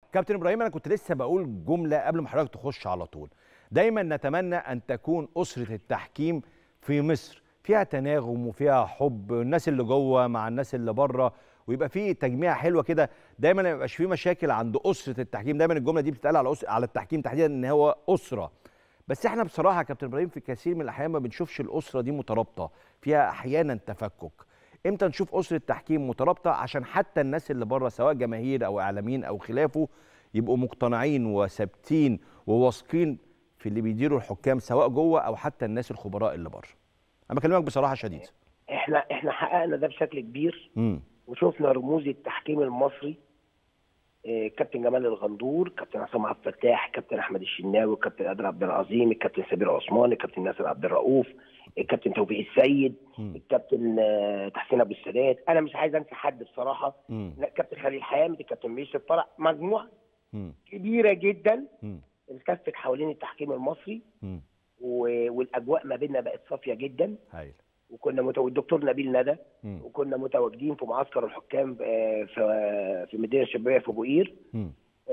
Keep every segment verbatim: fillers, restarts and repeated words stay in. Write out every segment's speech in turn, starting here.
كابتن ابراهيم، انا كنت لسه بقول جمله قبل ما حضرتك تخش على طول. دايما نتمنى ان تكون اسره التحكيم في مصر فيها تناغم وفيها حب، الناس اللي جوه مع الناس اللي بره، ويبقى في تجميع حلوه كده. دايما ما يبقاش في مشاكل عند اسره التحكيم. دايما الجمله دي بتتقال على أس... على التحكيم تحديدا ان هو اسره. بس احنا بصراحه يا كابتن ابراهيم في كثير من الاحيان ما بنشوفش الاسره دي مترابطه، فيها احيانا تفكك. امتى نشوف اسره تحكيم مترابطه عشان حتى الناس اللي بره سواء جماهير او اعلاميين او خلافه يبقوا مقتنعين وثابتين وواثقين في اللي بيديروا الحكام سواء جوه او حتى الناس الخبراء اللي بره؟ انا بكلمك بصراحه شديده. احنا احنا حققنا ده بشكل كبير. امم وشفنا رموز التحكيم المصري، إيه، كابتن جمال الغندور، كابتن عصام عبد الفتاح، كابتن احمد الشناوي، كابتن قادر عبد العظيم، الكابتن سمير عثمان، الكابتن ناصر عبد الرؤوف، الكابتن توفيق السيد، مم. الكابتن آه، تحسين ابو السادات. انا مش عايز انسى حد بصراحه. مم. لا، كابتن خليل حامد، الكابتن ميشر فرع، مجموعه مم. كبيره جدا مم. التفت حوالين التحكيم المصري. مم. و- والاجواء ما بيننا بقت صافيه جدا. هايل. وكنا متو... الدكتور نبيل ندى، مم. وكنا متواجدين في معسكر الحكام آه، في في المدينه الشبابيه في ابو قير. مم.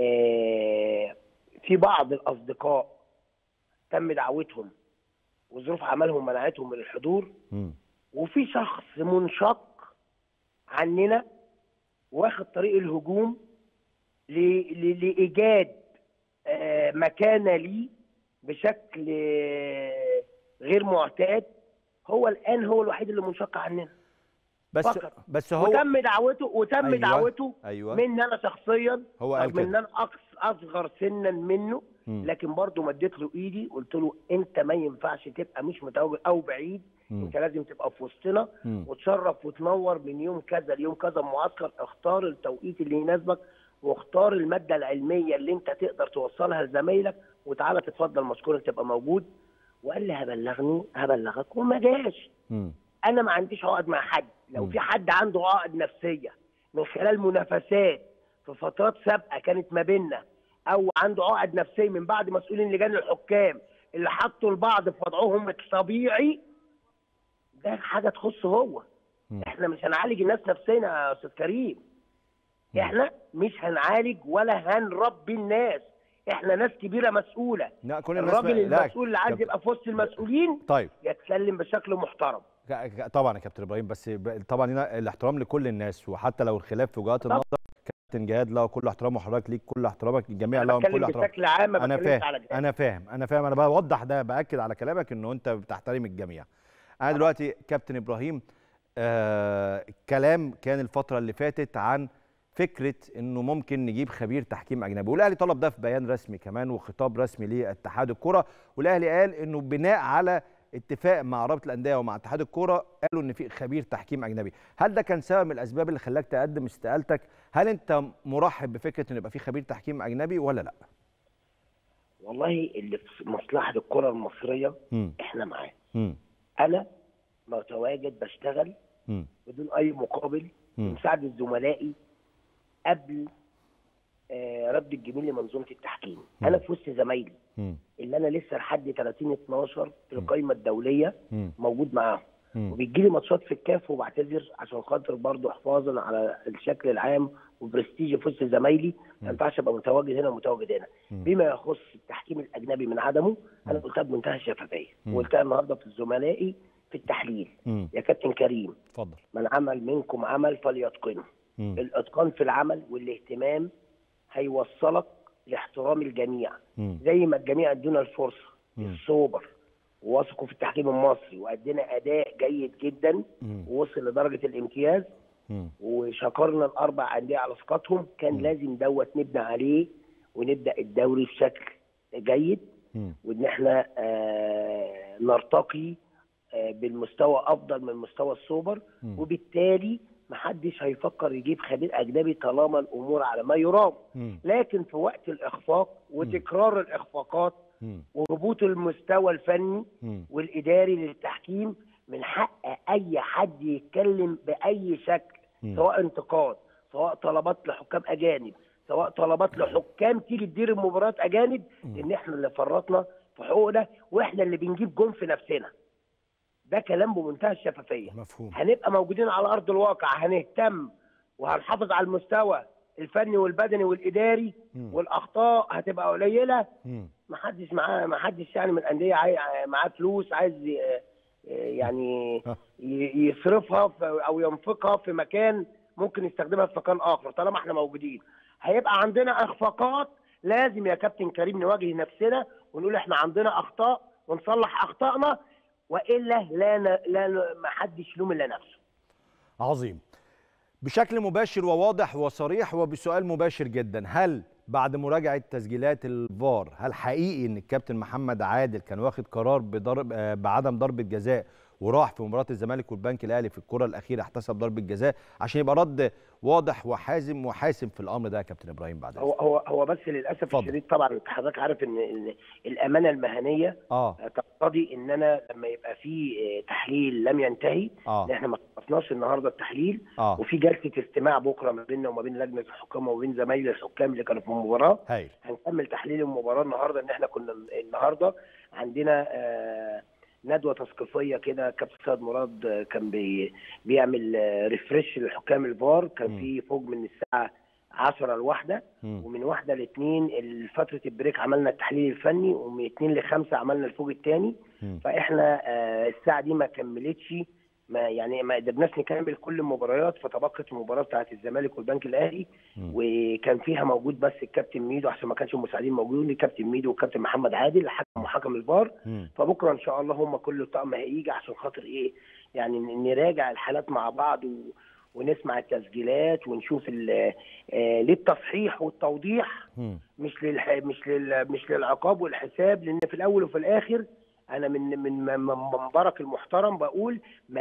آه، في بعض الاصدقاء تم دعوتهم وظروف عملهم منعتهم من الحضور. مم. وفي شخص منشق عننا واخد طريق الهجوم ل- ل- لايجاد آه، مكانه ليه بشكل آه، غير معتاد. هو الان هو الوحيد اللي منشق عننا بس فقط. بس هو وتم دعوته وتم أيوة. دعوته أيوة. مني انا شخصيا، هو قال رغم ان كده. انا أقص- اصغر سنا منه. مم. لكن برضه مديت له ايدي، قلت له انت ما ينفعش تبقى مش متواجد او بعيد. مم. انت لازم تبقى في وسطنا مم. وتشرف وتنور من يوم كذا ليوم كذا معسكر. اختار التوقيت اللي يناسبك، واختار الماده العلميه اللي انت تقدر توصلها لزمايلك، وتعالى تتفضل مشكور تبقى موجود. وقال لي هبلغني هبلغك، وما جاش. مم. انا ما عنديش عقد مع حد. لو مم. في حد عنده عقد نفسيه من خلال منافسات في فترات سابقه كانت ما بيننا، او عنده عقد نفسيه من بعد مسؤولين لجان الحكام اللي حطوا البعض في وضعهم الطبيعي، ده حاجه تخصه هو. مم. احنا مش هنعالج الناس نفسيا يا استاذ كريم. مم. احنا مش هنعالج ولا هنربي الناس. احنا ناس كبيره مسؤوله. لا كل الناس الراجل لا المسؤول اللي عايز كابتن- يبقى في وسط المسؤولين طيب يتكلم بشكل محترم. ك- ك- طبعا يا كابتن ابراهيم، بس ب- طبعا هنا الاحترام لكل الناس، وحتى لو الخلاف في وجهات النظر كابتن جهاد له كل احترام، وحضرتك ليك كل احترامك، الجميع انا لهم كل بتكلم احترام. بشكل عام، ما انا بتكلمش فاهم على جهاز. انا فاهم انا فاهم انا بوضح ده، باكد على كلامك انه انت بتحترم الجميع. انا دلوقتي كابتن ابراهيم، آه كلام كان الفتره اللي فاتت عن فكره انه ممكن نجيب خبير تحكيم اجنبي، والاهلي طلب ده في بيان رسمي كمان وخطاب رسمي لاتحاد الكره، والاهلي قال انه بناء على اتفاق مع رابطه الانديه ومع اتحاد الكره قالوا ان في خبير تحكيم اجنبي. هل ده كان سبب من الاسباب اللي خلاك تقدم استقالتك؟ هل انت مرحب بفكره ان يبقى في خبير تحكيم اجنبي ولا لا؟ والله اللي في مصلحه الكره المصريه مم. احنا معاه. مم. انا متواجد بشتغل مم. بدون اي مقابل مم. لمساعده زملائي قبل آه رد الجميل لمنظومه التحكيم. مم. انا في وسط زمايلي مم. اللي انا لسه لحد ثلاثين اتناشر في القائمه الدوليه مم. موجود معاهم. مم. وبيجي لي ماتشات في الكاف وبعتذر عشان خاطر برضه حفاظا على الشكل العام وبرستيجي في وسط زمايلي. ما ينفعش ابقى متواجد هنا ومتواجد هنا. مم. بما يخص التحكيم الاجنبي من عدمه، انا قلتها بمنتهى الشفافيه، مم. وقلتها النهارده في زملائي في التحليل. مم. يا كابتن كريم، اتفضل. من عمل منكم عمل فليتقنه. مم. الاتقان في العمل والاهتمام هيوصلك لاحترام الجميع. مم. زي ما الجميع ادونا الفرصه مم. السوبر ووثقوا في التحكيم المصري وادينا اداء جيد جدا مم. ووصل لدرجه الامتياز، مم. وشكرنا الاربع انديه على ثقتهم. كان مم. لازم دوت نبني عليه ونبدا الدوري بشكل جيد، مم. وان احنا آه نرتقي آه بالمستوى افضل من مستوى السوبر. مم. وبالتالي محدش هيفكر يجيب خبير اجنبي طالما الامور على ما يرام. مم. لكن في وقت الاخفاق وتكرار الاخفاقات مم. وهبوط المستوى الفني مم. والاداري للتحكيم، من حق اي حد يتكلم باي شكل، مم. سواء انتقاد، سواء طلبات لحكام اجانب، سواء طلبات لحكام تيجي تدير المباريات اجانب، لان احنا اللي فرطنا في حقوقنا واحنا اللي بنجيب جون في نفسنا. ده كلام بمنتهى الشفافيه. مفهوم. هنبقى موجودين على ارض الواقع، هنهتم وهنحافظ على المستوى الفني والبدني والاداري مم. والاخطاء هتبقى قليله. مم. ما حدش معاه ما حدش يعني من الانديه عاي- معاه فلوس عايز ي- يعني ي- يصرفها في- او ينفقها في مكان ممكن يستخدمها في مكان اخر. طالما احنا موجودين هيبقى عندنا اخفاقات، لازم يا كابتن كريم نواجه نفسنا ونقول احنا عندنا اخطاء ونصلح اخطائنا، والا لا ن- لا ن- ما حدش يلوم الا نفسه. عظيم. بشكل مباشر وواضح وصريح وبسؤال مباشر جدا، هل بعد مراجعة تسجيلات الفار هل حقيقي ان الكابتن محمد عادل كان واخد قرار بضرب آه، بعدم ضربة جزاء وراح في مباراة الزمالك والبنك الاهلي في الكرة الأخيرة احتسب ضربة جزاء، عشان يبقى رد واضح وحازم وحاسم في الأمر ده يا كابتن إبراهيم بعد هو إذنك؟ هو هو بس للاسف اتفضل. الشديد طبعا انت حضرتك عارف ان إن الامانه المهنيه اه تقتضي ان انا لما يبقى في تحليل لم ينتهي، اه ان احنا ما خلصناش النهارده التحليل، اه وفي جلسه استماع بكره ما بيننا وما بين لجنه الحكام وما بين زمايل الحكام اللي كانوا في المباراه. هايل. هنكمل تحليل المباراه النهارده، ان احنا كنا النهارده عندنا آه ندوه تثقيفيه كده. كابتن سيد مراد آه، كان بي بيعمل آه ريفريش للحكام الفار. كان مم. في فوق من الساعه عشرة لواحدة، مم. ومن واحدة لاثنين فترة البريك عملنا التحليل الفني، ومن اثنين لخمسة عملنا الفوق الثاني. مم. فاحنا آه الساعة دي ما كملتش، ما يعني ما قدرناش نكمل كل المباريات، فتبقت المباراة بتاعت الزمالك والبنك الاهلي، مم. وكان فيها موجود بس الكابتن ميدو عشان ما كانش المساعدين موجودين، الكابتن ميدو والكابتن محمد عادل حكم وحكم الفار. مم. فبكره ان شاء الله هم كل الطقم هيجي عشان خاطر ايه، يعني نراجع الحالات مع بعض و ونسمع التسجيلات ونشوف ال- آه، للتصحيح والتوضيح، مم. مش للح... مش لل... مش للعقاب والحساب. لان في الاول وفي الاخر انا من من من منبرك المحترم بقول